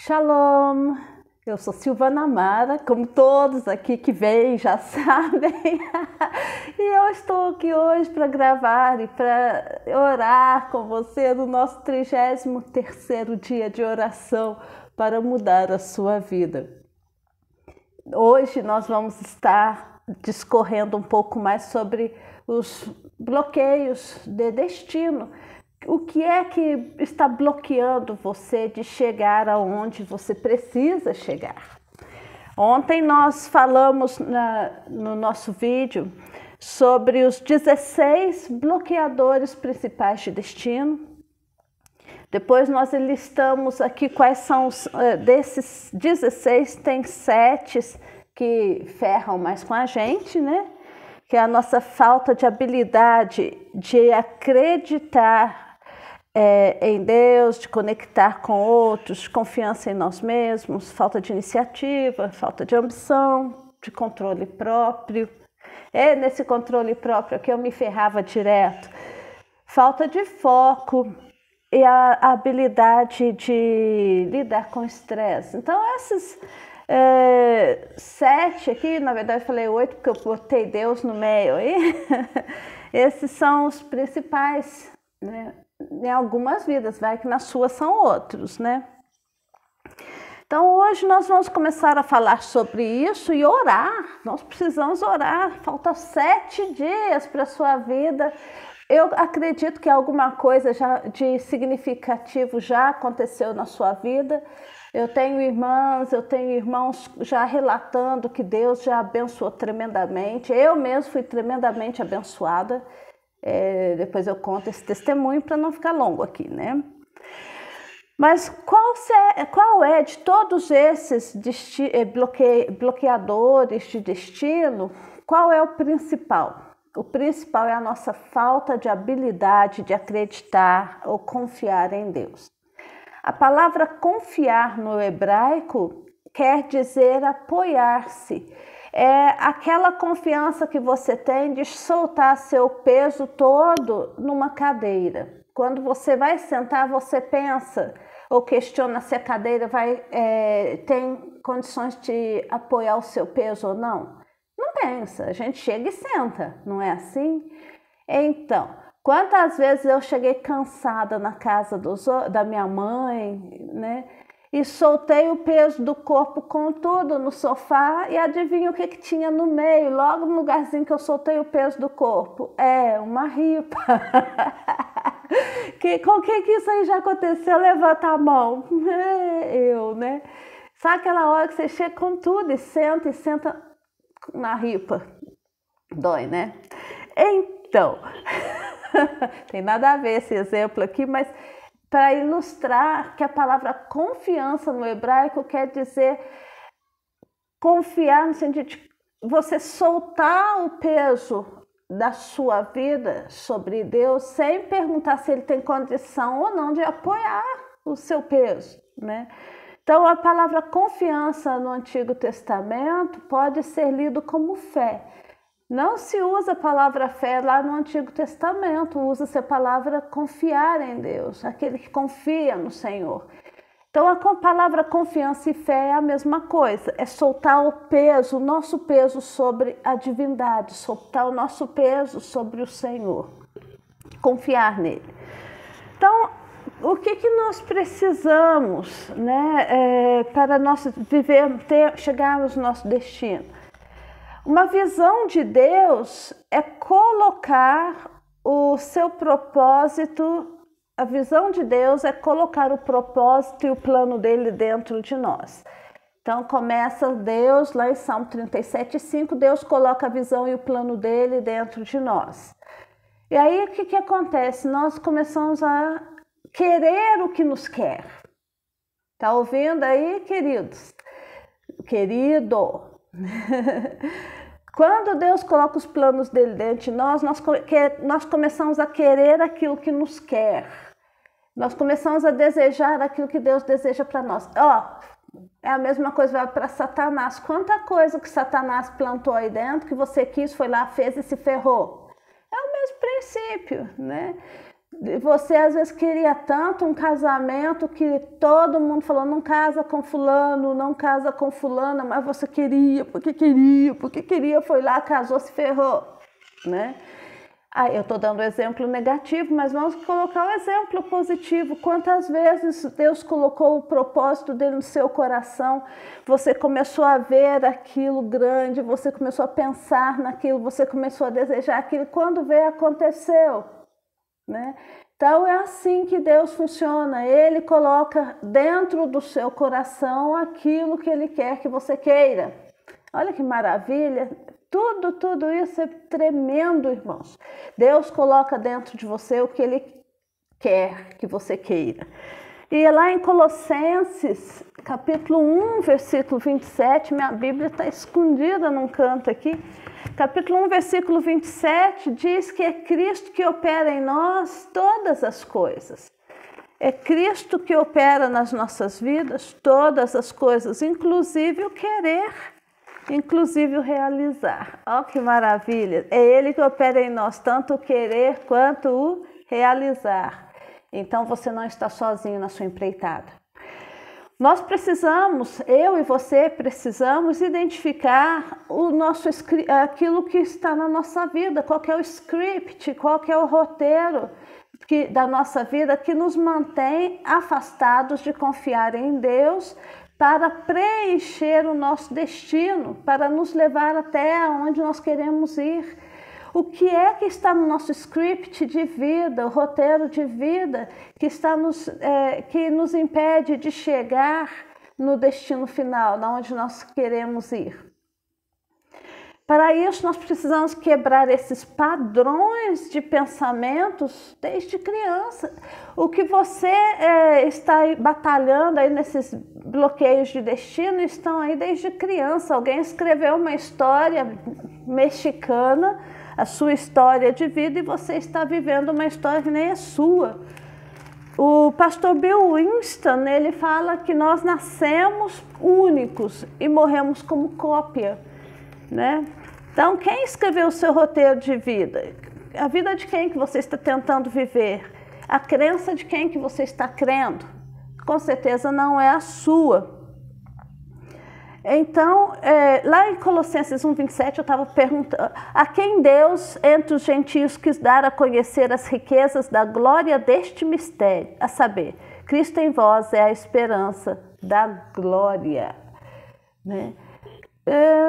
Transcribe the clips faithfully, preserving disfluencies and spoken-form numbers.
Shalom! Eu sou Silvana Amara, como todos aqui que vêm já sabem. E eu estou aqui hoje para gravar e para orar com você no nosso trigésimo terceiro dia de oração para mudar a sua vida. Hoje nós vamos estar discorrendo um pouco mais sobre os bloqueios de destino. O que é que está bloqueando você de chegar aonde você precisa chegar? Ontem nós falamos na, no nosso vídeo sobre os dezesseis bloqueadores principais de destino. Depois nós listamos aqui quais são os, desses dezesseis, tem sete que ferram mais com a gente, né? Que é a nossa falta de habilidade de acreditar É, em Deus, de conectar com outros, de confiança em nós mesmos, falta de iniciativa, falta de ambição, de controle próprio. É nesse controle próprio que eu me ferrava direto. Falta de foco e a, a habilidade de lidar com estresse. Então, esses é, sete aqui, na verdade eu falei oito porque eu botei Deus no meio aí. Esses são os principais, né? Em algumas vidas, vai que nas suas são outros, né? Então hoje nós vamos começar a falar sobre isso e orar. Nós precisamos orar. Faltam sete dias para a sua vida. Eu acredito que alguma coisa já de significativo já aconteceu na sua vida. Eu tenho irmãs, eu tenho irmãos já relatando que Deus já abençoou tremendamente. Eu mesmo fui tremendamente abençoada. É, depois eu conto esse testemunho para não ficar longo aqui, né? Mas qual, qual é de todos esses bloque, bloqueadores de destino, qual é o principal? O principal é a nossa falta de habilidade de acreditar ou confiar em Deus. A palavra confiar no hebraico quer dizer apoiar-se. É aquela confiança que você tem de soltar seu peso todo numa cadeira. Quando você vai sentar, você pensa ou questiona se a cadeira vai, é, tem condições de apoiar o seu peso ou não. Não pensa, a gente chega e senta, não é assim? Então, quantas vezes eu cheguei cansada na casa dos, da minha mãe, né? E soltei o peso do corpo com tudo no sofá e adivinha o que, que tinha no meio, logo no lugarzinho que eu soltei o peso do corpo? É, uma ripa. que, com que que isso aí já aconteceu? Levanta a mão. É, eu, né? Sabe aquela hora que você chega com tudo e senta e senta na ripa? Dói, né? Então, tem nada a ver esse exemplo aqui, mas para ilustrar que a palavra confiança no hebraico quer dizer confiar no sentido de você soltar o peso da sua vida sobre Deus sem perguntar se ele tem condição ou não de apoiar o seu peso, né? Então a palavra confiança no Antigo Testamento pode ser lido como fé. Não se usa a palavra fé lá no Antigo Testamento, usa-se a palavra confiar em Deus, aquele que confia no Senhor. Então a palavra confiança e fé é a mesma coisa, é soltar o peso, o nosso peso sobre a divindade, soltar o nosso peso sobre o Senhor, confiar nele. Então, o que, que nós precisamos, né, é, para nós viver, ter, chegarmos no nosso destino? Uma visão de Deus é colocar o seu propósito, a visão de Deus é colocar o propósito e o plano dele dentro de nós. Então começa Deus, lá em Salmo trinta e sete, cinco, Deus coloca a visão e o plano dele dentro de nós. E aí o que, que acontece? Nós começamos a querer o que nos quer. Tá ouvindo aí, queridos? Querido... Quando Deus coloca os planos dele dentro de nós, nós, nós começamos a querer aquilo que nos quer. Nós começamos a desejar aquilo que Deus deseja para nós. Ó, é a mesma coisa para Satanás. Quanta coisa que Satanás plantou aí dentro, que você quis, foi lá, fez e se ferrou. É o mesmo princípio, né? Você às vezes queria tanto um casamento que todo mundo falou, não casa com fulano, não casa com fulana, mas você queria, porque queria, porque queria, foi lá, casou, se ferrou, né? Ah, eu estou dando exemplo negativo, mas vamos colocar o exemplo positivo. Quantas vezes Deus colocou o propósito dele no seu coração, você começou a ver aquilo grande, você começou a pensar naquilo, você começou a desejar aquilo, quando veio, aconteceu, né? Então é assim que Deus funciona, Ele coloca dentro do seu coração aquilo que Ele quer que você queira. Olha que maravilha! Tudo, tudo isso é tremendo, irmãos. Deus coloca dentro de você o que Ele quer que você queira. E lá em Colossenses, capítulo um, versículo vinte e sete, minha Bíblia está escondida num canto aqui. Capítulo um, versículo vinte e sete, diz que é Cristo que opera em nós todas as coisas. É Cristo que opera nas nossas vidas todas as coisas, inclusive o querer, inclusive o realizar. Olha que maravilha! É Ele que opera em nós tanto o querer quanto o realizar. Então você não está sozinho na sua empreitada. Nós precisamos, eu e você precisamos identificar o nosso, aquilo que está na nossa vida, qual que é o script, qual que é o roteiro que, da nossa vida que nos mantém afastados de confiar em Deus, para preencher o nosso destino, para nos levar até onde nós queremos ir. O que é que está no nosso script de vida, o roteiro de vida, que, está nos, é, que nos impede de chegar no destino final, onde nós queremos ir? Para isso, nós precisamos quebrar esses padrões de pensamentos desde criança. O que você é, está batalhando aí nesses bloqueios de destino estão aí desde criança. Alguém escreveu uma história mexicana, a sua história de vida, e você está vivendo uma história que nem é sua. O pastor Bill Winston, ele fala que nós nascemos únicos e morremos como cópia, né? Então, quem escreveu o seu roteiro de vida? A vida de quem que você está tentando viver? A crença de quem que você está crendo? Com certeza não é a sua. Então, é, lá em Colossenses um, vinte e sete, eu estava perguntando, a quem Deus, entre os gentios, quis dar a conhecer as riquezas da glória deste mistério, a saber, Cristo em vós é a esperança da glória, né? É,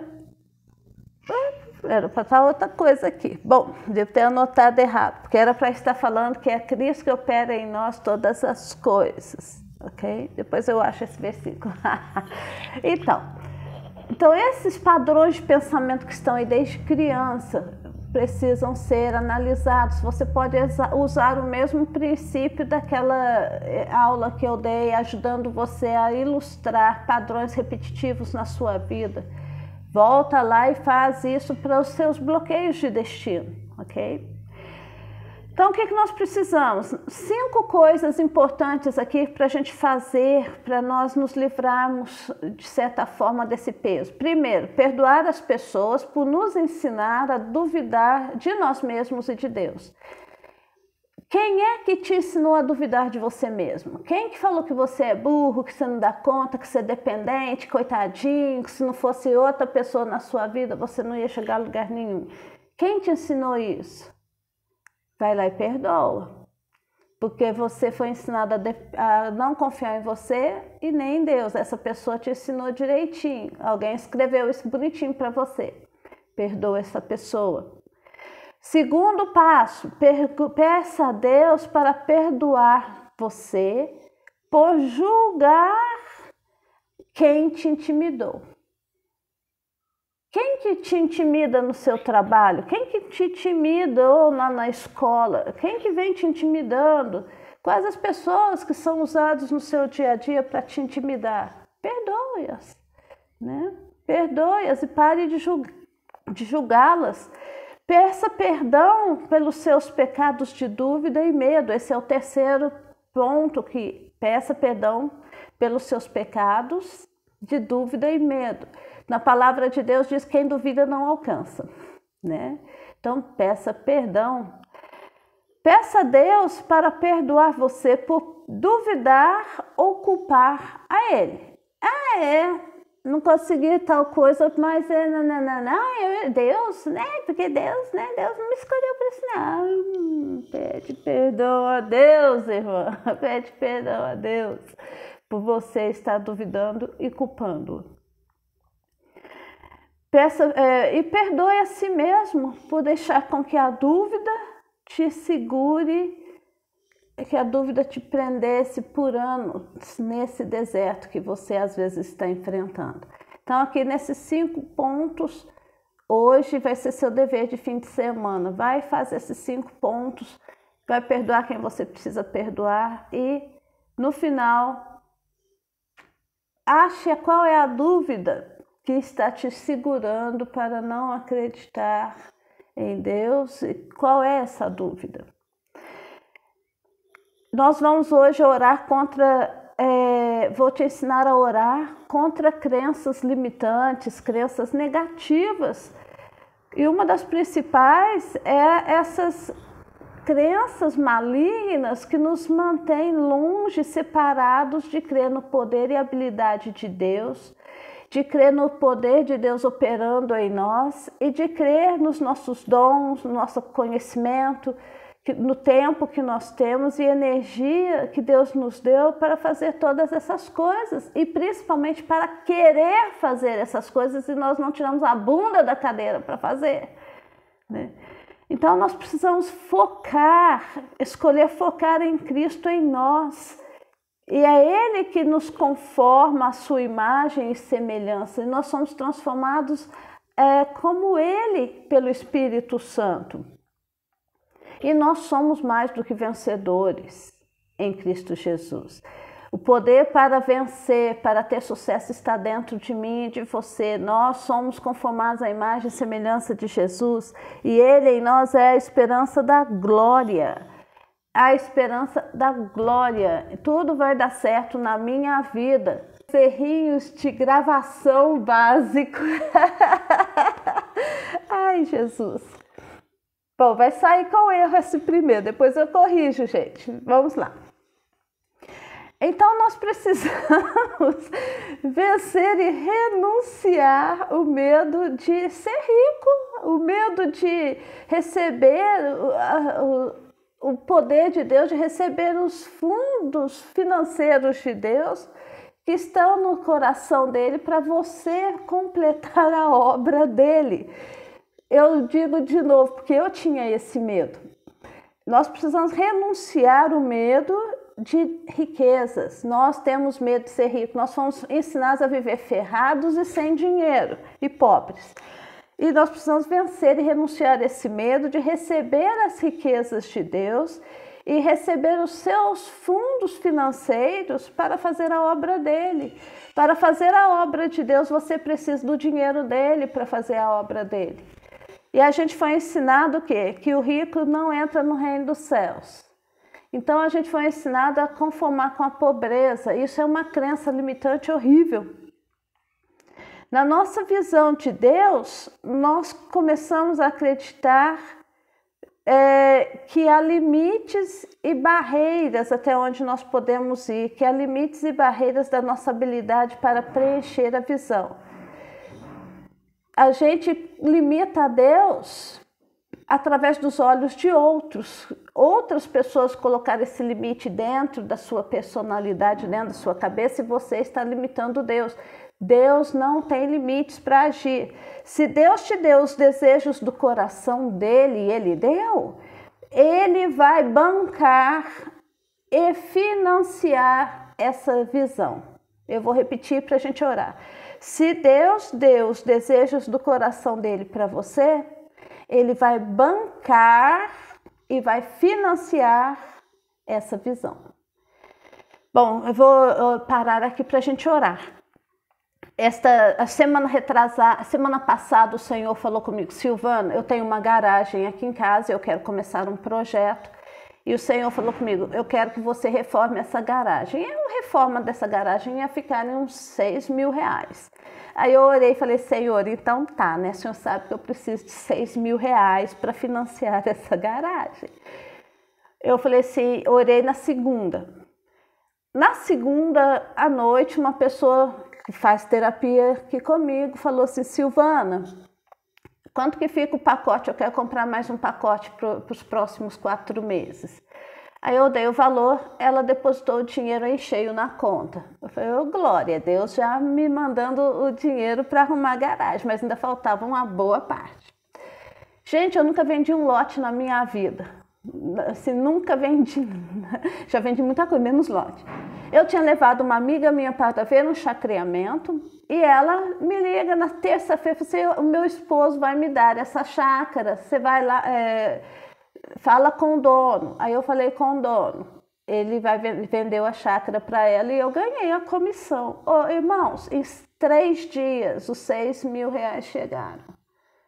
era para estar outra coisa aqui. Bom, devo ter anotado errado, porque era para estar falando que é Cristo que opera em nós todas as coisas, ok? Depois eu acho esse versículo. então, então, esses padrões de pensamento que estão aí desde criança precisam ser analisados. Você pode usar o mesmo princípio daquela aula que eu dei, ajudando você a ilustrar padrões repetitivos na sua vida. Volta lá e faz isso para os seus bloqueios de destino, ok? Então, o que, que nós precisamos? Cinco coisas importantes aqui para a gente fazer, para nós nos livrarmos, de certa forma, desse peso. Primeiro, perdoar as pessoas por nos ensinar a duvidar de nós mesmos e de Deus. Quem é que te ensinou a duvidar de você mesmo? Quem que falou que você é burro, que você não dá conta, que você é dependente, coitadinho, que se não fosse outra pessoa na sua vida, você não ia chegar a lugar nenhum? Quem te ensinou isso? Vai lá e perdoa. Porque você foi ensinado a, de, a não confiar em você e nem em Deus. Essa pessoa te ensinou direitinho. Alguém escreveu isso bonitinho para você. Perdoa essa pessoa. Segundo passo, peça a Deus para perdoar você por julgar quem te intimidou. Quem que te intimida no seu trabalho? Quem que te intimidou lá na escola? Quem que vem te intimidando? Quais as pessoas que são usadas no seu dia a dia para te intimidar? Perdoe-as, né? Perdoe-as e pare de, julg de julgá-las. Peça perdão pelos seus pecados de dúvida e medo. Esse é o terceiro ponto, que peça perdão pelos seus pecados de dúvida e medo. Na palavra de Deus diz que quem duvida não alcança, né? Então peça perdão. Peça a Deus para perdoar você por duvidar ou culpar a Ele. Ah, é, não consegui tal coisa, mas é, não, não, não, não, eu, Deus, né? Porque Deus, né? Deus não me escolheu para isso, não. Pede perdão a Deus, irmã. Pede perdão a Deus por você estar duvidando e culpando. Peça, é, e perdoe a si mesmo por deixar com que a dúvida te segure, que a dúvida te prendesse por anos nesse deserto que você às vezes está enfrentando. Então aqui nesses cinco pontos, hoje vai ser seu dever de fim de semana. Vai fazer esses cinco pontos, vai perdoar quem você precisa perdoar e no final, ache qual é a dúvida que está te segurando para não acreditar em Deus. E qual é essa dúvida? Nós vamos hoje orar contra, é, vou te ensinar a orar contra crenças limitantes, crenças negativas. E uma das principais é essas crenças malignas que nos mantêm longe, separados de crer no poder e habilidade de Deus, de crer no poder de Deus operando em nós e de crer nos nossos dons, no nosso conhecimento, no tempo que nós temos e energia que Deus nos deu para fazer todas essas coisas e principalmente para querer fazer essas coisas e nós não tiramos a bunda da cadeira para fazer, né? Então nós precisamos focar, escolher focar em Cristo em nós. E é Ele que nos conforma à sua imagem e semelhança. E nós somos transformados é, como Ele pelo Espírito Santo. E nós somos mais do que vencedores em Cristo Jesus. O poder para vencer, para ter sucesso está dentro de mim e de você. Nós somos conformados à imagem e semelhança de Jesus. E Ele em nós é a esperança da glória. A esperança da glória. Tudo vai dar certo na minha vida. Errinhos de gravação básico. Ai, Jesus. Bom, vai sair com erro esse primeiro, depois eu corrijo, gente. Vamos lá. Então, nós precisamos vencer e renunciar o medo de ser rico, o medo de receber o, o poder de Deus, de receber os fundos financeiros de Deus que estão no coração dele para você completar a obra dele. Eu digo de novo, porque eu tinha esse medo. Nós precisamos renunciar o medo de riquezas. Nós temos medo de ser ricos. Nós fomos ensinados a viver ferrados e sem dinheiro e pobres. E nós precisamos vencer e renunciar esse medo de receber as riquezas de Deus e receber os seus fundos financeiros para fazer a obra dele. Para fazer a obra de Deus, você precisa do dinheiro dele para fazer a obra dele. E a gente foi ensinado o quê? Que o rico não entra no reino dos céus. Então a gente foi ensinado a conformar com a pobreza. Isso é uma crença limitante horrível. Na nossa visão de Deus, nós começamos a acreditar é, que há limites e barreiras até onde nós podemos ir, que há limites e barreiras da nossa habilidade para preencher a visão. A gente limita a Deus através dos olhos de outros. Outras pessoas colocaram esse limite dentro da sua personalidade, dentro da sua cabeça, e você está limitando Deus. Deus não tem limites para agir. Se Deus te deu os desejos do coração dele e ele deu, ele vai bancar e financiar essa visão. Eu vou repetir para a gente orar. Se Deus deu os desejos do coração dele para você, ele vai bancar e vai financiar essa visão. Bom, eu vou parar aqui para a gente orar. Esta a semana retrasada, semana passada o Senhor falou comigo: Silvana, eu tenho uma garagem aqui em casa, eu quero começar um projeto. E o Senhor falou comigo: eu quero que você reforme essa garagem. E a reforma dessa garagem ia ficar em uns seis mil reais. Aí eu orei e falei: Senhor, então tá, né? O Senhor sabe que eu preciso de seis mil reais para financiar essa garagem. Eu falei assim, orei na segunda. Na segunda à noite, uma pessoa que faz terapia aqui comigo falou assim, Silvana, quanto que fica o pacote? Eu quero comprar mais um pacote para os próximos quatro meses. Aí eu dei o valor, ela depositou o dinheiro em cheio na conta. Eu falei, oh, glória a Deus, já me mandando o dinheiro para arrumar a garagem, mas ainda faltava uma boa parte. Gente, eu nunca vendi um lote na minha vida. Assim, nunca vendi, já vendi muita coisa, menos lote. Eu tinha levado uma amiga minha para ver um chacreamento e ela me liga na terça-feira, assim, o meu esposo vai me dar essa chácara, você vai lá... É, fala com o dono. Aí eu falei com o dono. Ele vai vendeu a chácara para ela e eu ganhei a comissão. Oh, irmãos, em três dias os seis mil reais chegaram.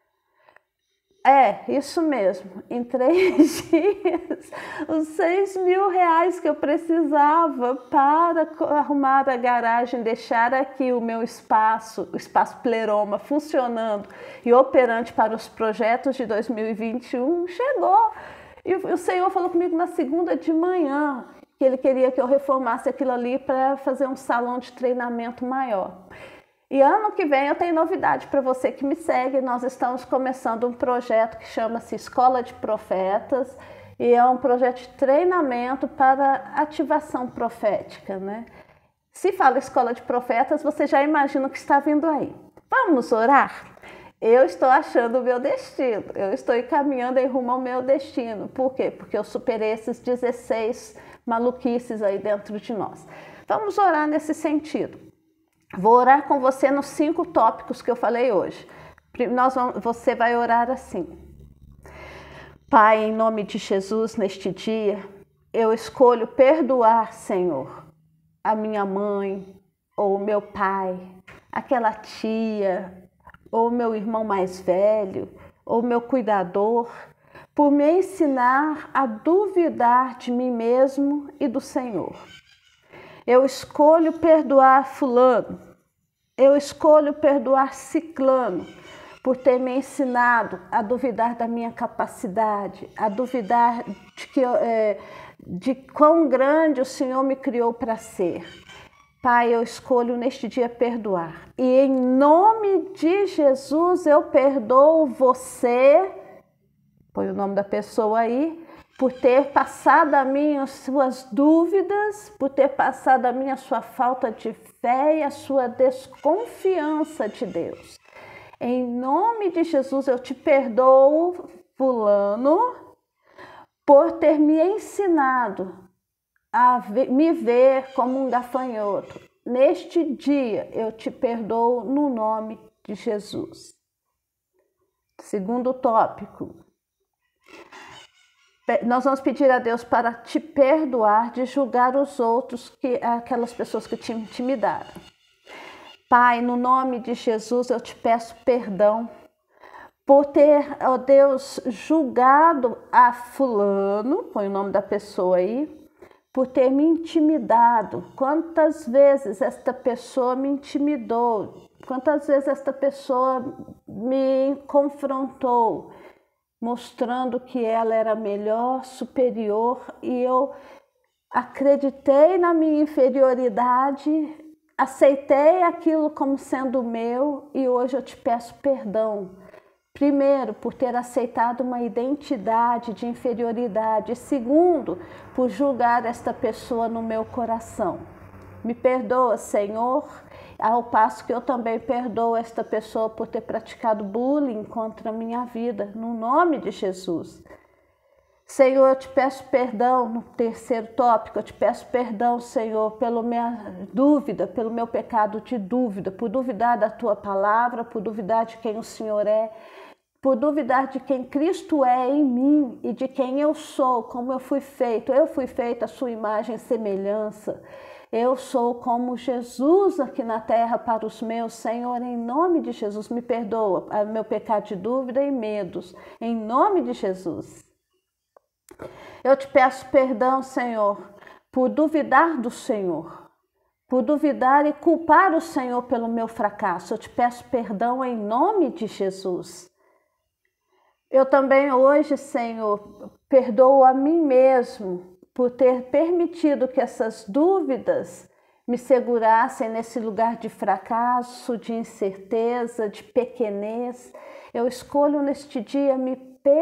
É, isso mesmo. Em três dias, os seis mil reais que eu precisava para arrumar a garagem, deixar aqui o meu espaço, o espaço Pleroma, funcionando e operante para os projetos de dois mil e vinte e um, chegou. E o Senhor falou comigo na segunda de manhã que Ele queria que eu reformasse aquilo ali para fazer um salão de treinamento maior. E ano que vem eu tenho novidade para você que me segue. Nós estamos começando um projeto que chama-se Escola de Profetas e é um projeto de treinamento para ativação profética, né? Se fala Escola de Profetas, você já imagina o que está vindo aí. Vamos orar? Eu estou achando o meu destino, eu estou caminhando em rumo ao meu destino. Por quê? Porque eu superei esses dezesseis maluquices aí dentro de nós. Vamos orar nesse sentido. Vou orar com você nos cinco tópicos que eu falei hoje. Nós vamos, você vai orar assim. Pai, em nome de Jesus, neste dia, eu escolho perdoar, Senhor, a minha mãe, ou o meu pai, aquela tia, ou o meu irmão mais velho, ou o meu cuidador, por me ensinar a duvidar de mim mesmo e do Senhor. Eu escolho perdoar fulano, eu escolho perdoar ciclano, por ter me ensinado a duvidar da minha capacidade, a duvidar de, que, é, de quão grande o Senhor me criou para ser. Pai, eu escolho neste dia perdoar. E em nome de Jesus eu perdoo você, põe o nome da pessoa aí, por ter passado a mim as suas dúvidas, por ter passado a mim a sua falta de fé e a sua desconfiança de Deus. Em nome de Jesus eu te perdoo, fulano, por ter me ensinado a me ver como um gafanhoto. Neste dia eu te perdoo no nome de Jesus. Segundo tópico. Nós vamos pedir a Deus para te perdoar de julgar os outros, que, aquelas pessoas que te intimidaram. Pai, no nome de Jesus, eu te peço perdão por ter, ó Deus, julgado a fulano, põe o nome da pessoa aí, por ter me intimidado. Quantas vezes esta pessoa me intimidou, quantas vezes esta pessoa me confrontou, mostrando que ela era melhor, superior, e eu acreditei na minha inferioridade, aceitei aquilo como sendo meu e hoje eu te peço perdão. Primeiro, por ter aceitado uma identidade de inferioridade. Segundo, por julgar esta pessoa no meu coração. Me perdoa, Senhor, ao passo que eu também perdoo esta pessoa por ter praticado bullying contra a minha vida, no nome de Jesus. Senhor, eu te peço perdão no terceiro tópico, eu te peço perdão, Senhor, pela minha dúvida, pelo meu pecado de dúvida, por duvidar da tua palavra, por duvidar de quem o Senhor é, por duvidar de quem Cristo é em mim e de quem eu sou, como eu fui feito. Eu fui feito à sua imagem e semelhança. Eu sou como Jesus aqui na terra para os meus. Senhor, em nome de Jesus, me perdoa meu pecado de dúvida e medos, em nome de Jesus. Eu te peço perdão, Senhor, por duvidar do Senhor, por duvidar e culpar o Senhor pelo meu fracasso. Eu te peço perdão em nome de Jesus. Eu também hoje, Senhor, perdoo a mim mesmo por ter permitido que essas dúvidas me segurassem nesse lugar de fracasso, de incerteza, de pequenez. Eu escolho neste dia me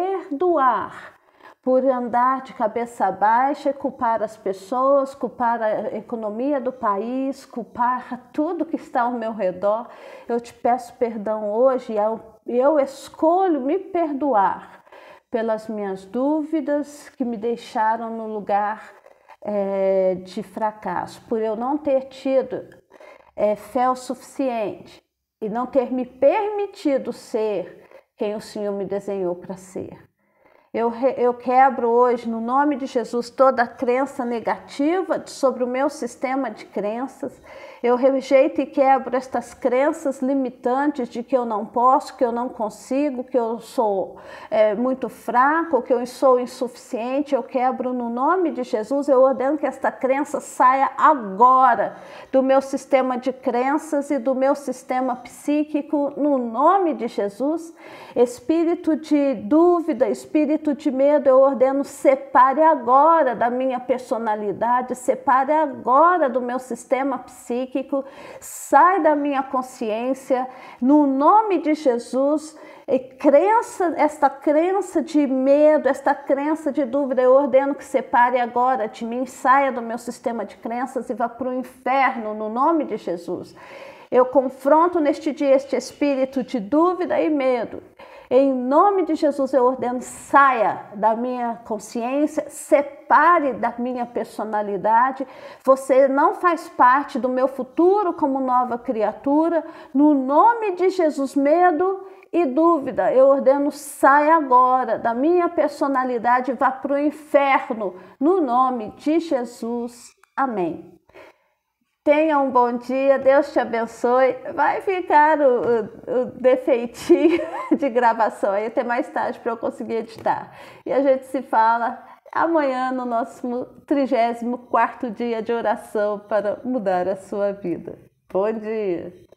perdoar por andar de cabeça baixa e culpar as pessoas, culpar a economia do país, culpar tudo que está ao meu redor. Eu te peço perdão hoje e eu, eu escolho me perdoar pelas minhas dúvidas que me deixaram no lugar é, de fracasso, por eu não ter tido é, fé o suficiente e não ter me permitido ser quem o Senhor me desenhou para ser. Eu, eu quebro hoje, no nome de Jesus, toda a crença negativa sobre o meu sistema de crenças. Eu rejeito e quebro estas crenças limitantes de que eu não posso, que eu não consigo, que eu sou é, muito fraco, que eu sou insuficiente. Eu quebro no nome de Jesus. Eu ordeno que esta crença saia agora do meu sistema de crenças e do meu sistema psíquico, no nome de Jesus. Espírito de dúvida, espírito de medo, eu ordeno, separe agora da minha personalidade, separe agora do meu sistema psíquico, sai da minha consciência, no nome de Jesus. E crença, esta crença de medo, esta crença de dúvida, eu ordeno que separe agora de mim, saia do meu sistema de crenças e vá para o inferno, no nome de Jesus. Eu confronto neste dia este espírito de dúvida e medo. Em nome de Jesus eu ordeno, saia da minha consciência, separe da minha personalidade. Você não faz parte do meu futuro como nova criatura. No nome de Jesus, medo e dúvida, eu ordeno, saia agora da minha personalidade e vá para o inferno. No nome de Jesus. Amém. Tenha um bom dia, Deus te abençoe. Vai ficar o, o, o defeitinho de gravação aí até mais tarde para eu conseguir editar. E a gente se fala amanhã no nosso trigésimo quarto dia de oração para mudar a sua vida. Bom dia!